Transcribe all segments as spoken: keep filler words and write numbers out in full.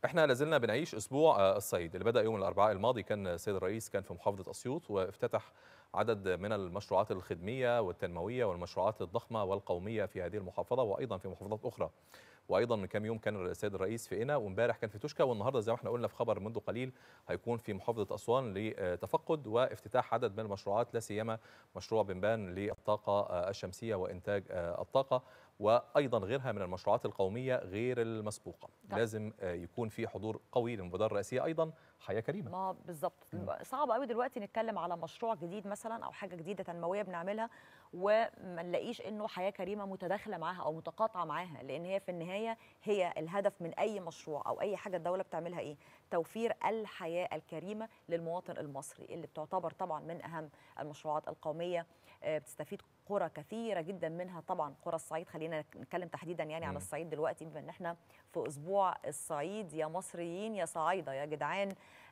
احنا لازلنا بنعيش اسبوع الصعيد اللي بدأ يوم الاربعاء الماضي. كان السيد الرئيس كان في محافظة اسيوط وافتتح عدد من المشروعات الخدمية والتنموية والمشروعات الضخمة والقومية في هذه المحافظة وايضا في محافظات اخرى. وايضا من كام يوم كان السيد الرئيس في قنا، وامبارح كان في توشكا، والنهارده زي ما احنا قلنا في خبر منذ قليل هيكون في محافظة اسوان لتفقد وافتتاح عدد من المشروعات، لا سيما مشروع بنبان للطاقة الشمسية وانتاج الطاقة، وايضا غيرها من المشروعات القوميه غير المسبوقه. طيب. لازم يكون في حضور قوي للمبادره الرئاسيه، ايضا حياه كريمه. ما بالظبط، صعب قوي دلوقتي نتكلم على مشروع جديد مثلا او حاجه جديده تنمويه بنعملها وما نلاقيش انه حياه كريمه متداخله معاها او متقاطعه معاها، لان هي في النهايه هي الهدف من اي مشروع او اي حاجه الدوله بتعملها ايه؟ توفير الحياه الكريمه للمواطن المصري، اللي بتعتبر طبعا من اهم المشروعات القوميه. بتستفيد قرى كثيره جدا منها، طبعا قرى الصعيد. خلينا نتكلم تحديدا يعني عن الصعيد دلوقتي، بما ان احنا في اسبوع الصعيد. يا مصريين يا صعايده يا جدعان،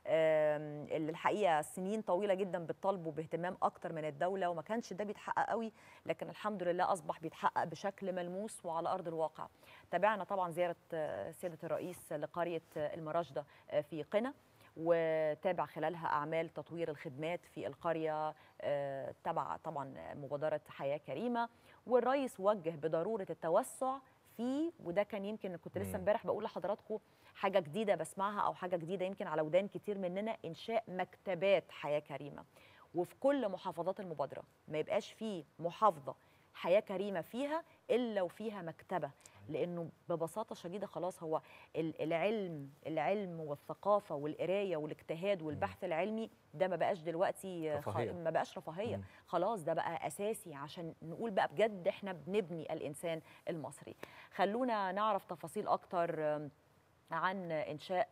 اللي الحقيقه سنين طويله جدا بتطالبوا باهتمام اكتر من الدوله، وما كانش ده بيتحقق قوي، لكن الحمد لله اصبح بيتحقق بشكل ملموس وعلى ارض الواقع. تابعنا طبعا زياره سياده الرئيس لقريه المراشده في قنا، وتابع خلالها أعمال تطوير الخدمات في القرية تبع طبعا مبادرة حياة كريمة. والرئيس وجه بضرورة التوسع فيه، وده كان يمكن كنت لسه امبارح بقول لحضراتكم حاجة جديدة بسمعها أو حاجة جديدة يمكن على ودان كتير مننا، إنشاء مكتبات حياة كريمة. وفي كل محافظات المبادرة ما يبقاش فيه محافظة حياة كريمة فيها إلا وفيها مكتبة، لأنه ببساطة شديدة خلاص هو العلم العلم والثقافة والقراية والاجتهاد والبحث العلمي ده ما بقاش دلوقتي خ... ما بقاش رفاهية، خلاص ده بقى أساسي عشان نقول بقى بجد احنا بنبني الإنسان المصري. خلونا نعرف تفاصيل أكتر عن إنشاء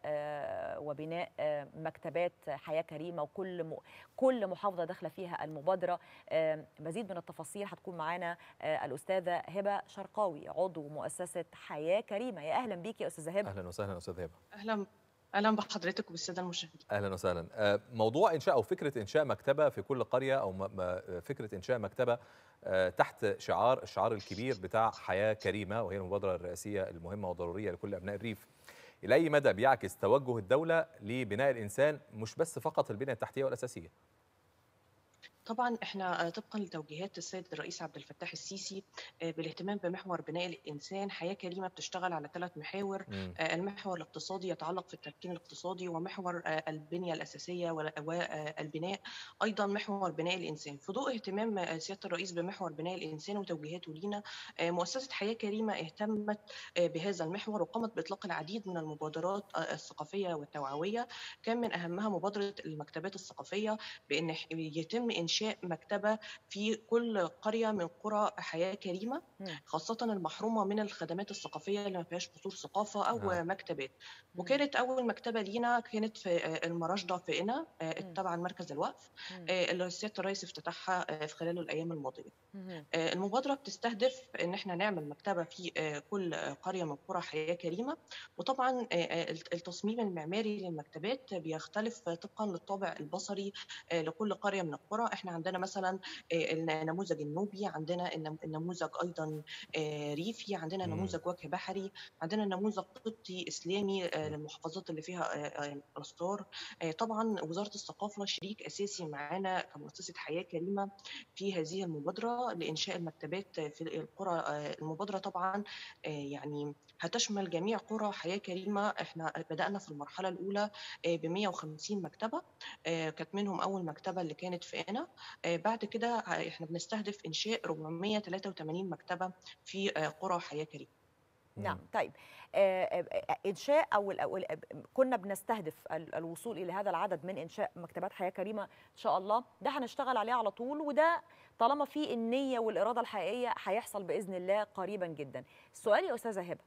وبناء مكتبات حياة كريمة، وكل م... كل محافظة داخلة فيها المبادرة. مزيد من التفاصيل هتكون معانا الأستاذة هبة شرقاوي، عضو مؤسسة حياة كريمة. يا أهلا بيكي يا أستاذة هبة. أهلا وسهلا أستاذة هبة. أهلا اهلا بحضرتك وبالساده المشاهدين. اهلا وسهلا. موضوع انشاء او فكره انشاء مكتبه في كل قريه، او فكره انشاء مكتبه تحت شعار الشعار الكبير بتاع حياه كريمه، وهي المبادره الرئاسيه المهمه والضروريه لكل ابناء الريف، الى اي مدى بيعكس توجه الدوله لبناء الانسان، مش بس فقط البنيه التحتيه والاساسيه؟ طبعا احنا طبقا لتوجيهات السيد الرئيس عبد الفتاح السيسي بالاهتمام بمحور بناء الانسان، حياه كريمه بتشتغل على ثلاث محاور. م. المحور الاقتصادي يتعلق في التمكين الاقتصادي، ومحور البنيه الاساسيه والبناء، ايضا محور بناء الانسان. في ضوء اهتمام سياده الرئيس بمحور بناء الانسان وتوجيهاته لينا، مؤسسه حياه كريمه اهتمت بهذا المحور وقامت باطلاق العديد من المبادرات الثقافيه والتوعويه. كان من اهمها مبادره المكتبات الثقافيه، بان يتم إنشاء مكتبة في كل قرية من قرى حياة كريمة، خاصة المحرومة من الخدمات الثقافية اللي ما فيهاش قصور ثقافة أو آه. مكتبات. وكانت أول مكتبة لينا كانت في المراشدة في قنا، تبع مركز الوقف، اللي سيادة الرئيس افتتحها في خلال الأيام الماضية. المبادرة بتستهدف إن احنا نعمل مكتبة في كل قرية من قرى حياة كريمة. وطبعا التصميم المعماري للمكتبات بيختلف طبقا للطابع البصري لكل قرية من القرى. احنا عندنا مثلا النموذج النوبي، عندنا النموذج ايضا ريفي، عندنا نموذج وجه بحري، عندنا نموذج قبطي اسلامي للمحافظات اللي فيها اثار. طبعا وزاره الثقافه شريك اساسي معانا كمؤسسه حياه كريمه في هذه المبادره لانشاء المكتبات في القرى. المبادره طبعا يعني هتشمل جميع قرى حياه كريمه. احنا بدانا في المرحله الاولى ب مئة وخمسين مكتبه، كانت منهم اول مكتبه اللي كانت في قنا. بعد كده احنا بنستهدف انشاء أربعمئة وثلاثة وثمانين مكتبه في قرى حياه كريمه. نعم. طيب انشاء او كنا بنستهدف الوصول الى هذا العدد من انشاء مكتبات حياه كريمه ان شاء الله، ده هنشتغل عليه على طول، وده طالما في النيه والاراده الحقيقيه هيحصل باذن الله قريبا جدا. السؤال يا استاذه هبه،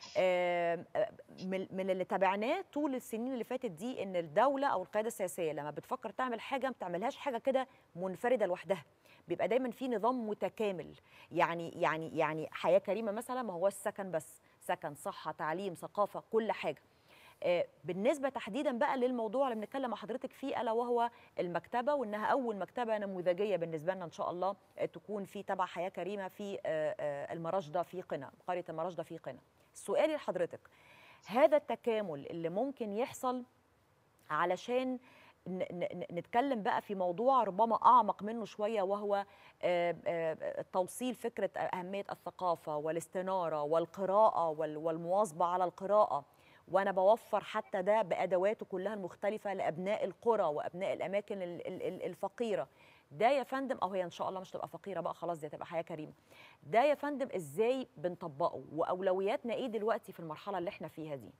من اللي تابعناه طول السنين اللي فاتت دي، ان الدوله او القياده السياسيه لما بتفكر تعمل حاجه ما بتعملهاش حاجه كده منفرده لوحدها، بيبقى دايما في نظام متكامل. يعني يعني يعني حياه كريمه مثلا ما هو السكن بس، سكن، صحه، تعليم، ثقافه، كل حاجه. بالنسبه تحديدا بقى للموضوع اللي بنتكلم مع حضرتك فيه، الا وهو المكتبه، وانها اول مكتبه نموذجيه بالنسبه لنا ان شاء الله تكون في تبع حياه كريمه في المراشده في قنا، قريه المراشده في قنا. سؤالي لحضرتك، هذا التكامل اللي ممكن يحصل علشان نتكلم بقى في موضوع ربما أعمق منه شوية، وهو توصيل فكرة أهمية الثقافة والاستنارة والقراءة والمواظبة على القراءة، وأنا بوفر حتى ده بأدواته كلها المختلفة لأبناء القرى وأبناء الأماكن الفقيرة. ده يا فندم، أو هي إن شاء الله مش تبقى فقيرة بقى خلاص، دي هتبقى حياة كريمة. ده يا فندم إزاي بنطبقه، وأولوياتنا إيه دلوقتي في المرحلة اللي إحنا فيها دي؟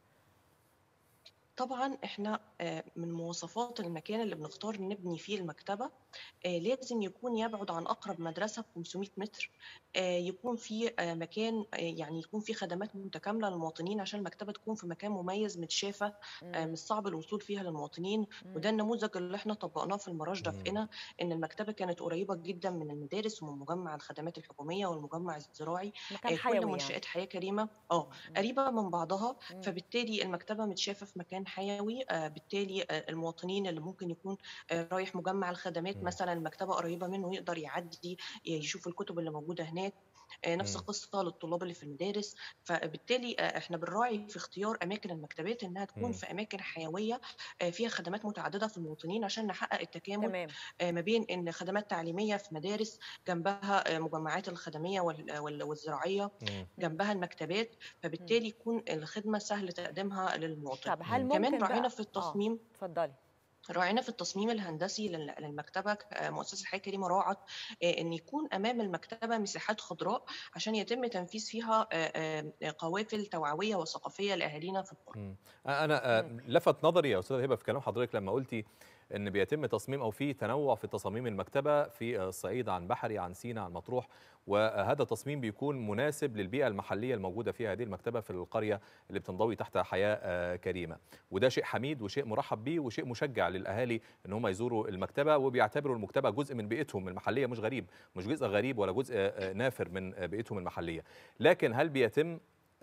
طبعا احنا من مواصفات المكان اللي بنختار نبني فيه المكتبة لازم يكون يبعد عن أقرب مدرسة ب خمسمائة متر، يكون في مكان يعني يكون في خدمات متكاملة للمواطنين عشان المكتبة تكون في مكان مميز متشافة مش صعب الوصول فيها للمواطنين. وده النموذج اللي احنا طبقناه في المراج ده في قنا، إن المكتبة كانت قريبة جدا من المدارس ومن مجمع الخدمات الحكومية والمجمع الزراعي، كل منشآت حياة كريمة اه قريبة من بعضها، فبالتالي المكتبة متشافة في مكان حيوي. بالتالي المواطنين اللي ممكن يكون رايح مجمع الخدمات مثلا المكتبة قريبة منه يقدر يعدي يشوف الكتب اللي موجودة هناك. نفس القصة للطلاب اللي في المدارس. فبالتالي احنا بنراعي في اختيار أماكن المكتبات إنها تكون م. في أماكن حيوية فيها خدمات متعددة في المواطنين عشان نحقق التكامل تمام. ما بين إن خدمات تعليمية في مدارس جنبها مجمعات الخدمية والزراعية م. جنبها المكتبات، فبالتالي يكون الخدمة سهل تقديمها للمواطن. طب هل كمان ممكن راعينا بقى في التصميم اتفضلي راعينا في التصميم الهندسي للمكتبة. مؤسسة حياة كريمة راعت أن يكون أمام المكتبة مساحات خضراء عشان يتم تنفيذ فيها قوافل توعوية وثقافية لأهالينا في القرى. أنا لفت نظري يا أستاذة هبة في كلام حضرتك لما قلتي ان بيتم تصميم او في تنوع في تصاميم المكتبه في الصعيد، عن بحري، عن سينا، عن مطروح، وهذا التصميم بيكون مناسب للبيئه المحليه الموجوده فيها هذه المكتبه في القريه اللي بتنضوي تحت حياه كريمه. وده شيء حميد وشيء مرحب به وشيء مشجع للاهالي ان هم يزوروا المكتبه، وبيعتبروا المكتبه جزء من بيئتهم المحليه، مش غريب، مش جزء غريب ولا جزء نافر من بيئتهم المحليه. لكن هل بيتم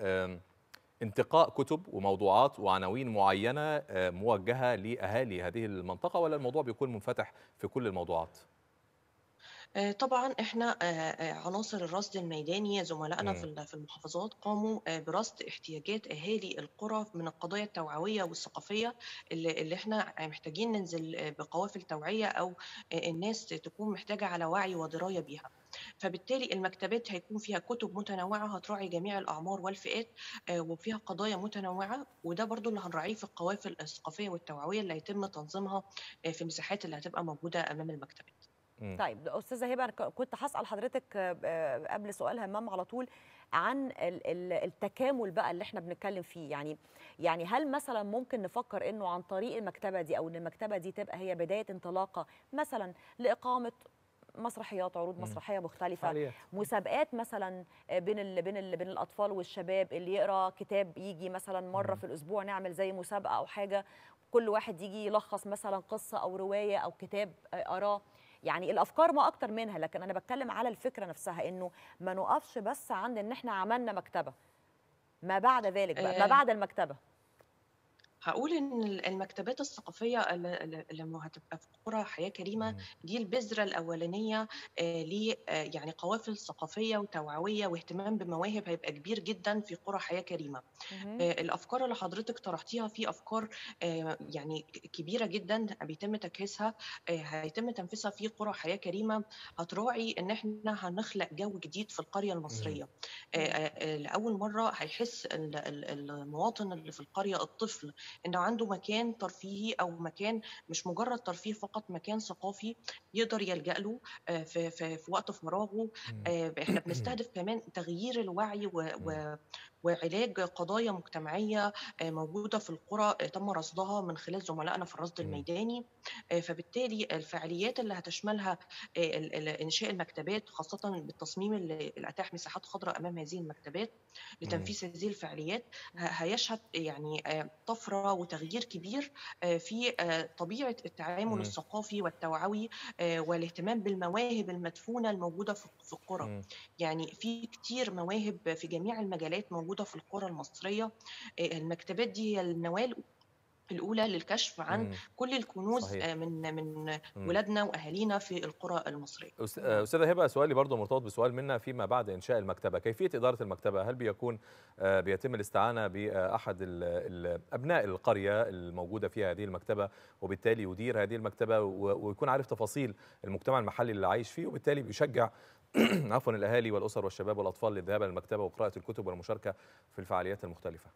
انتقاء كتب وموضوعات وعناوين معينة موجهة لأهالي هذه المنطقة، ولا الموضوع بيكون منفتح في كل الموضوعات؟ طبعا احنا عناصر الرصد الميداني زملائنا في المحافظات قاموا برصد احتياجات اهالي القرى من القضايا التوعويه والثقافيه اللي, اللي احنا محتاجين ننزل بقوافل توعيه او الناس تكون محتاجه على وعي ودرايه بيها. فبالتالي المكتبات هيكون فيها كتب متنوعه هتراعي جميع الاعمار والفئات وفيها قضايا متنوعه، وده برضو اللي هنراعيه في القوافل الثقافيه والتوعويه اللي هيتم تنظيمها في المساحات اللي هتبقى موجوده امام المكتبات. طيب استاذه هبه، انا كنت هسال حضرتك قبل سؤال همام على طول عن التكامل بقى اللي احنا بنتكلم فيه. يعني يعني هل مثلا ممكن نفكر انه عن طريق المكتبه دي او ان المكتبه دي تبقى هي بدايه انطلاقه مثلا لاقامه مسرحيات، عروض مسرحيه مختلفه، حاليات. مسابقات مثلا بين ال بين ال بين الاطفال والشباب، اللي يقرا كتاب يجي مثلا مره في الاسبوع نعمل زي مسابقه او حاجه، كل واحد يجي يلخص مثلا قصه او روايه او كتاب قراه. يعني الافكار ما اكتر منها، لكن انا بتكلم على الفكره نفسها، انه ما نقفش بس عند ان احنا عملنا مكتبه، ما بعد ذلك بقى، ما بعد المكتبه. هقول ان المكتبات الثقافيه اللي هتبقى في قرى حياه كريمه دي البذره الاولانيه ل يعني قوافل ثقافيه وتوعويه واهتمام بمواهب هيبقى كبير جدا في قرى حياه كريمه. الافكار اللي حضرتك طرحتيها في افكار يعني كبيره جدا بيتم تجهيزها، هيتم تنفيذها في قرى حياه كريمه، هتراعي ان احنا هنخلق جو جديد في القريه المصريه. لاول مره هيحس المواطن اللي في القريه، الطفل، انه عنده مكان ترفيهي او مكان مش مجرد ترفيه فقط، مكان ثقافي يقدر يلجأ له في في, في وقت فراغه. احنا بنستهدف كمان تغيير الوعي و, و وعلاج قضايا مجتمعيه موجوده في القرى تم رصدها من خلال زملائنا في الرصد الميداني. فبالتالي الفعاليات اللي هتشملها انشاء المكتبات، خاصه بالتصميم اللي اتاح مساحات خضراء امام هذه المكتبات لتنفيذ هذه الفعاليات، هيشهد يعني طفره وتغيير كبير في طبيعه التعامل الثقافي والتوعوي والاهتمام بالمواهب المدفونه الموجوده في القرى. يعني في كتير مواهب في جميع المجالات موجوده في القرى المصريه. المكتبات دي هي النواه الأولى للكشف عن مم. كل الكنوز صحيح. من من مم. ولادنا وأهالينا في القرى المصرية. أس- نعم. أستاذة هبة، سؤالي برضو مرتبط بسؤال منا فيما بعد إنشاء المكتبة، كيفية إدارة المكتبة؟ هل بيكون آه، بيتم الاستعانة بأحد ال- ال- أبناء القرية الموجودة فيها هذه المكتبة، وبالتالي يدير هذه المكتبة و- ويكون عارف تفاصيل المجتمع المحلي اللي عايش فيه، وبالتالي بيشجع عفوا الأهالي والأسر والشباب والأطفال للذهاب إلى المكتبة وقراءة الكتب والمشاركة في الفعاليات المختلفة؟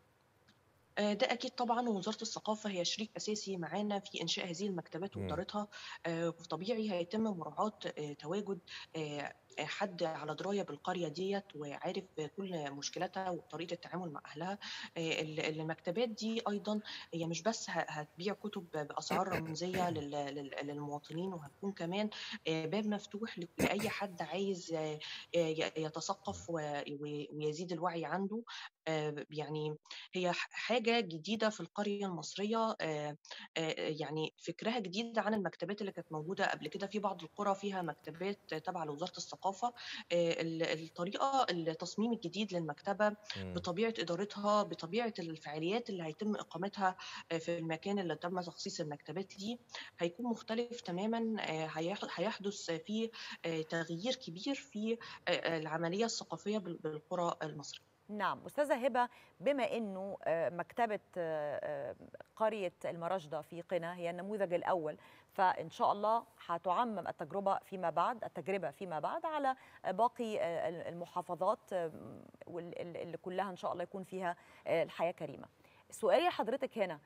آه، ده أكيد طبعا، ووزارة الثقافة هي شريك أساسي معانا في إنشاء هذه المكتبات مم. وإدارتها. آه، وطبيعي هيتم مراعاة آه، تواجد آه، حد على دراية بالقرية ديت وعارف كل مشكلاتها وطريقة التعامل مع أهلها. آه، ال- المكتبات دي أيضا هي مش بس ه- هتبيع كتب بأسعار رمزية لل- لل- للمواطنين، وهتكون كمان آه، باب مفتوح ل- لأي حد عايز آه، آه، يتثقف و- و- ويزيد الوعي عنده. آه، يعني هي ح- حاجة جديدة في القرية المصرية. آه، آه، يعني فكرها جديد عن المكتبات اللي كانت موجودة قبل كده في بعض القرى، فيها مكتبات تابعة لوزارة الثقافة. آه، ال- الطريقة التصميم الجديد للمكتبة مم. بطبيعة إدارتها، بطبيعة الفعاليات اللي هيتم إقامتها آه، في المكان اللي تم تخصيص المكتبات ليه، هيكون مختلف تماما. آه، هيح- هيحدث فيه آه، تغيير كبير في آه، العملية الثقافية بال- بالقرى المصرية. نعم أستاذة هبة، بما أنه آه، مكتبة آه، آه، قرية المراشدة في قنا هي النموذج الأول، فإن شاء الله هتعمم التجربة فيما بعد التجربة فيما بعد على باقي آه، المحافظات آه، وال- اللي كلها إن شاء الله يكون فيها آه، الحياة كريمة. سؤالي لحضرتك هنا،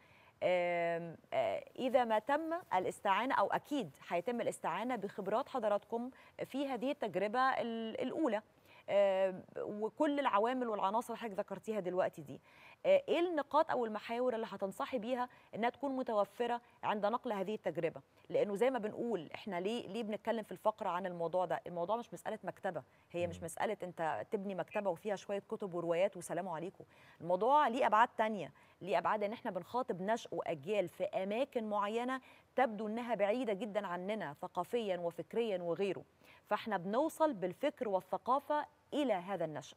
آم، آه، إذا ما تم الاستعانة، أو أكيد هيتم الاستعانة بخبرات حضراتكم في هذه التجربة ال- الأولى، آه، وكل العوامل والعناصر اللي حضرتك ذكرتيها دلوقتي دي، آه، ايه النقاط او المحاور اللي هتنصحي بيها انها تكون متوفره عند نقل هذه التجربه؟ لانه زي ما بنقول احنا ليه ليه بنتكلم في الفقره عن الموضوع ده؟ الموضوع مش مساله مكتبه، هي مش مم. مساله انت تبني مكتبه وفيها شويه كتب وروايات وسلام عليكم. الموضوع ليه ابعاد تانية، ليه ابعاد ان احنا بنخاطب نشء واجيال في اماكن معينه تبدو انها بعيده جدا عننا ثقافيا وفكريا وغيره، فاحنا بنوصل بالفكر والثقافه الى هذا النشأ.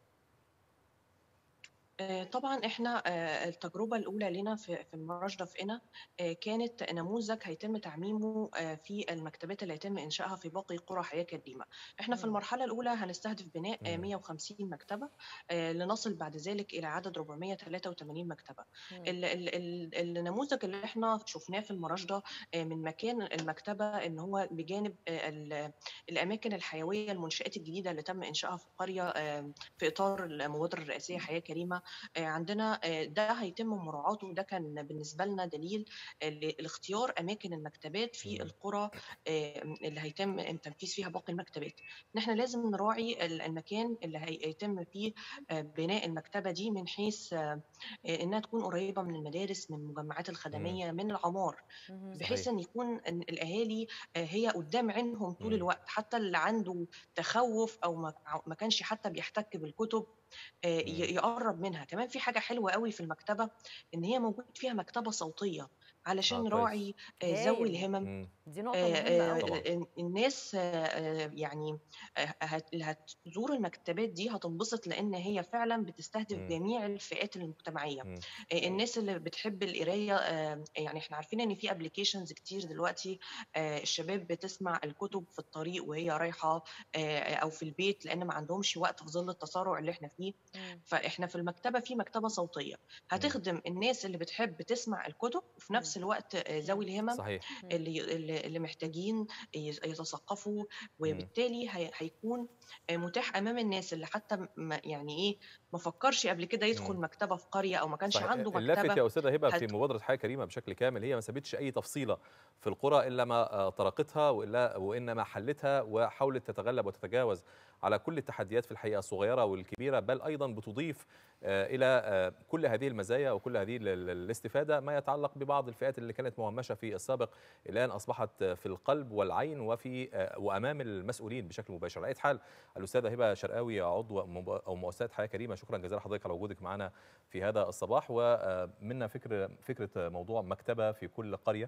آه، طبعا احنا آه، التجربه الاولى لنا في في المراشده في قنا آه، كانت نموذج هيتم تعميمه آه، في المكتبات اللي هيتم انشائها في باقي قرى حياه كريمه. احنا في مم. المرحله الاولى هنستهدف بناء آه، مم. مئة وخمسين مكتبه، آه، لنصل بعد ذلك الى عدد أربعمئة وثلاثة وثمانين مكتبه. مم. ال- ال- ال- النموذج اللي احنا شفناه في المراشده آه، من مكان المكتبه ان هو بجانب آه، ال- الاماكن الحيويه، المنشات الجديده اللي تم انشائها في القريه آه، في اطار المبادره الرئاسيه حياه كريمه. آه، عندنا آه، ده هيتم مراعاته، وده كان بالنسبه لنا دليل آه، لاختيار اماكن المكتبات في مم. القرى آه، اللي هيتم تنفيذ فيها باقي المكتبات. ان احنا لازم نراعي ال- المكان اللي هيتم فيه آه، بناء المكتبه دي، من حيث آه، انها تكون قريبه من المدارس، من المجمعات مم. الخدميه، من العمار، مهم. بحيث صحيح. ان يكون إن الاهالي آه، هي قدام عينهم طول مم. الوقت، حتى اللي عنده تخوف او ما ما كانش حتى بيحتك بالكتب آه، مم. ي- يقرب منها. كمان في حاجة حلوة قوي في المكتبة، إن هي موجود فيها مكتبة صوتية اه، علشان كويس. نراعي آه، ذوي هايل، الهمم. مم. دي نقطة آه، مهمة آه، قوي. طبعا. آه، الناس آه، آه، يعني آه، هت- اللي هتزور المكتبات دي هتنبسط، لأن هي فعلا بتستهدف مم. جميع الفئات المجتمعية. مم. آه، هايل. الناس اللي بتحب القراية، آه، يعني احنا عارفين ان في ابلكيشنز كتير دلوقتي آه، الشباب بتسمع الكتب في الطريق وهي رايحة آه، او في البيت، لان ما عندهمش وقت في ظل التسارع اللي احنا فيه. مم. فاحنا في المكتبة في مكتبة صوتية مم. هتخدم الناس اللي بتحب تسمع الكتب، وفي مم. نفس الوقت آه، مم. ذوي الهمم صحيح. مم. اللي اللي اللي محتاجين يتثقفوا. مم. وبالتالي هي- هيكون متاح امام الناس اللي حتى ما يعني ايه ما فكرش قبل كده يدخل مم. مكتبه في قريه، او ما كانش صحيح. عنده اللافت مكتبه. يا استاذه هبه في هت... مبادره حياه كريمه بشكل كامل، هي ما سابتش اي تفصيله في القرى الا ما آه، طرقتها، والا وانما حلتها وحاولت تتغلب وتتجاوز على كل التحديات في الحقيقه الصغيره والكبيره، بل ايضا بتضيف آه، الى آه، كل هذه المزايا وكل هذه ال- ال- الاستفاده ما يتعلق ببعض الفئات اللي كانت مهمشه في السابق، الان اصبحت في القلب والعين وفي آه، وامام المسؤولين بشكل مباشر. على اي حال، الاستاذه هبه شرقاوي عضو مب- او مؤسسات حياه كريمه، شكرا جزيلا لحضرتك على وجودك معنا في هذا الصباح. ومنا فكر فكره موضوع مكتبه في كل قريه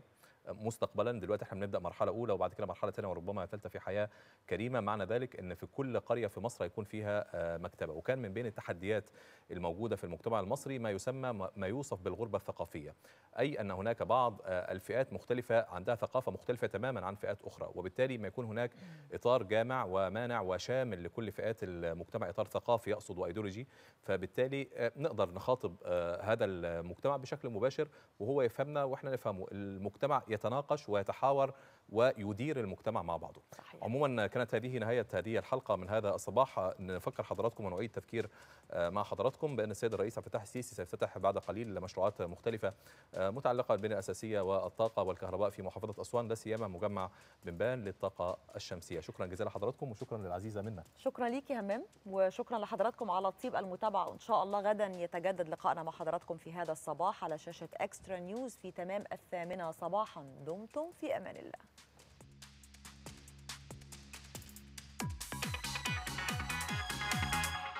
مستقبلا. دلوقتي احنا بنبدا مرحله اولى وبعد كده مرحله ثانيه وربما ثالثه في حياه كريمه. معنى ذلك ان في كل قريه في مصر هيكون فيها مكتبه. وكان من بين التحديات الموجوده في المجتمع المصري ما يسمى ما يوصف بالغربه الثقافيه، اي ان هناك بعض الفئات مختلفه عندها ثقافه مختلفه تماما عن فئات اخرى، وبالتالي ما يكون هناك اطار جامع ومانع وشامل لكل فئات المجتمع، اطار ثقافي يقصد وايديولوجي. فبالتالي نقدر نخاطب هذا المجتمع بشكل مباشر وهو يفهمنا واحنا نفهمه. المجتمع يتناقش ويتحاور ويدير المجتمع مع بعضه. صحيح. عموما كانت هذه نهاية هذه الحلقة من هذا الصباح. نفكر حضراتكم ونعيد تذكير مع حضراتكم بأن السيد الرئيس عبد الفتاح السيسي سيفتتح بعد قليل مشروعات مختلفة متعلقة بالبنية الأساسية والطاقة والكهرباء في محافظة أسوان، لا سيما مجمع بنبان للطاقة الشمسية. شكرا جزيلا لحضراتكم وشكرا للعزيزة منا. شكرا ليك يا همام، وشكرا لحضراتكم على طيب المتابعة، وإن شاء الله غدا يتجدد لقائنا مع حضراتكم في هذا الصباح على شاشة إكسترا نيوز في تمام الثامنة صباحا. دمتم في أمان الله.